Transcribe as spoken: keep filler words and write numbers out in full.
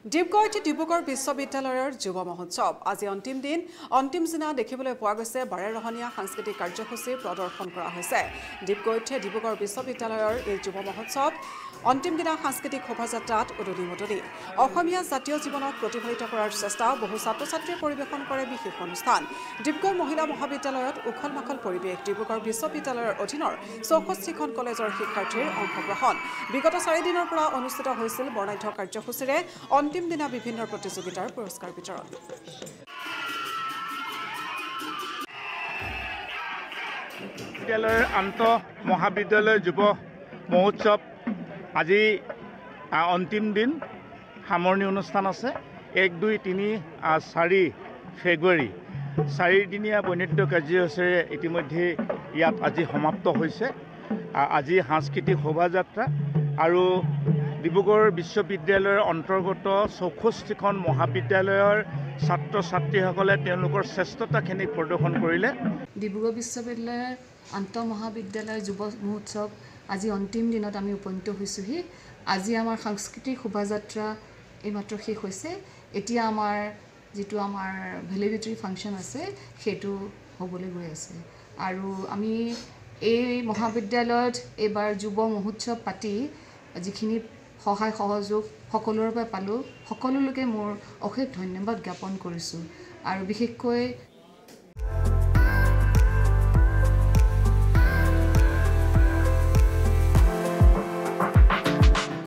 ডিব্ৰুগড় ডিব্ৰুগড় বিশ্ববিদ্যালয়ৰ যুৱ মহোৎসৱ আজি অন্তিম দিন অন্তিম দিনা দেখিবলৈ পোৱা গৈছে বাৰেৰহণীয়া সাংস্কৃতিক কাৰ্যসূচী প্ৰদৰ্শন কৰা হৈছে ডিব্ৰুগড় ডিব্ৰুগড় বিশ্ববিদ্যালয়ৰ এই যুৱ মহোৎসৱ অন্তিম দিনা সাংস্কৃতিক শোভাযাত্ৰাত উদুলি মুদুলি অসমীয়া জাতীয় জীৱনক প্ৰতিফলিত কৰাৰ চেষ্টা বহু ছাত্ৰ ছাত্ৰীয়ে পৰিৱেশন কৰে বিশেষ অনুষ্ঠান ডিব্ৰুগড় মহিলা মহাবিদ্যালয়ত উখল মাখল পৰিৱেশ ডিব্ৰুগড় বিশ্ববিদ্যালয়ৰ অধীনৰ চৌষষ্ঠিখন কলেজৰ শিক্ষাৰ্থীৰ অংশগ্ৰহণ বিগত চাৰি দিনৰ পৰা অনুষ্ঠিত হৈছিল বৰ্ণাঢ্য কাৰ্যসূচীৰে অন্তিম দিনা বিভিন্ন প্ৰতিযোগিতাৰ পুৰস্কাৰ বিতৰণ বিদ্যালয়ৰ আন্ত মহাবিদ্যালয় যুৱ মহোৎসৱ আজি অন্তিম দিন সামৰণি অনুষ্ঠান আছে এক দুই তিনি চাৰি ফেব্ৰুৱাৰী চাৰিদিনীয়া বৈনিত্য কাৰ্যসূচীৰে ইতিমধ্যে ইয়াত আজি সমাপ্ত হৈছে আজি সাংস্কৃতিক শোভাযাত্ৰা আৰু ডিব্ৰুগড় বিশ্ববিদ্যালয়ৰ অন্তৰ্গত চৌষষ্ঠিখন মহাবিদ্যালয়ৰ ছাত্ৰ ছাত্ৰীসকলে তেওঁলোকৰ শ্ৰেষ্ঠতাখিনি প্ৰদৰ্শন কৰিলে ডিব্ৰুগড় বিশ্ববিদ্যালয়ৰ আন্তঃ মহাবিদ্যালয় যুৱ মহোৎসৱ আজি অন্তিম দিনত আমি উপনীত হৈছোহি আজি আমাৰ সাংস্কৃতিক শোভাযাত্ৰা এইমাত্ৰ শেষ হৈছে এতিয়া আমাৰ যেটো আমাৰ ভেলিডিটি ফাংচন আছে সেইটো হ'বলৈ গৈ আছে আৰু আমি এই মহাবিদ্যালয়ত এবাৰ যুৱ মহোৎসৱ পাতি যিখিনি সহায় সহযোগ সকলোৰে পৰা পালোঁ সকলো লোকে মোৰ অশেষ ধন্যবাদ জ্ঞাপন কৰিছোঁ আৰু বিশেষকৈ